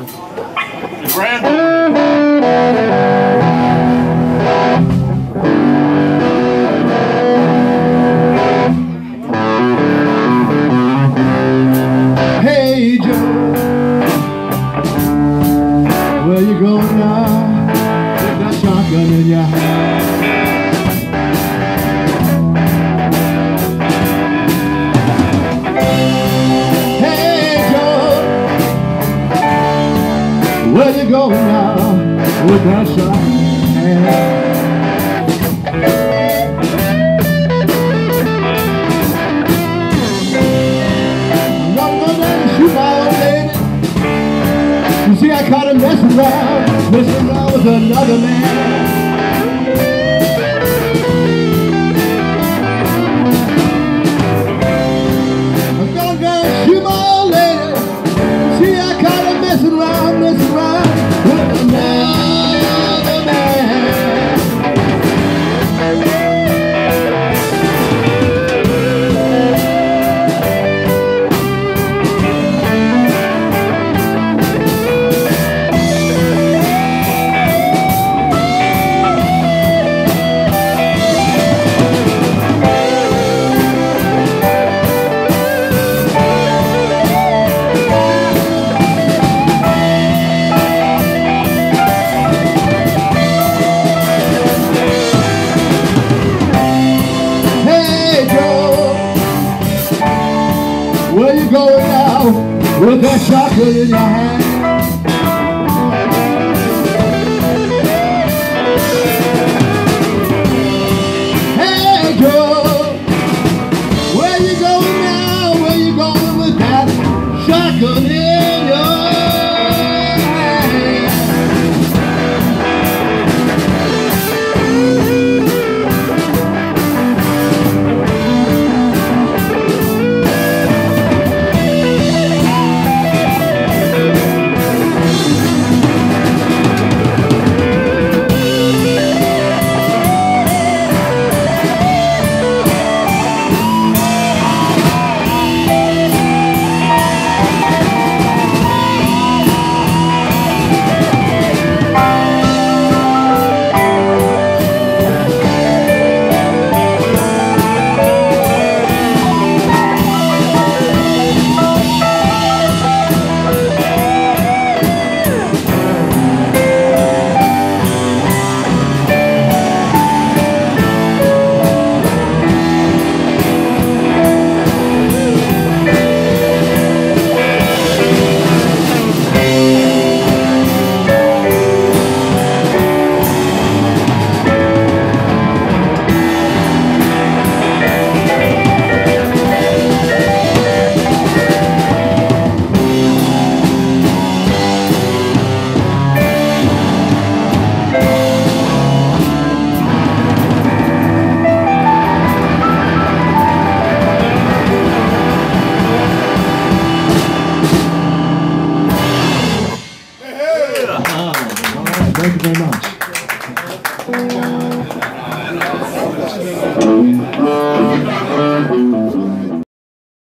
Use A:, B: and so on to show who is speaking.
A: The granddaughter.
B: Hey Joe, where you going now with that shotgun in your hand? Hey Joe, where you going now with that shotgun in your hand? You see, I caught him messing around with another man. I'm gonna shoot my old lady. See, I caught him messing around with another man. Where you going now with that shotgun in your hand? Hey Joe, where you going now? Where you going with that shotgun in your hand? Thank you very much.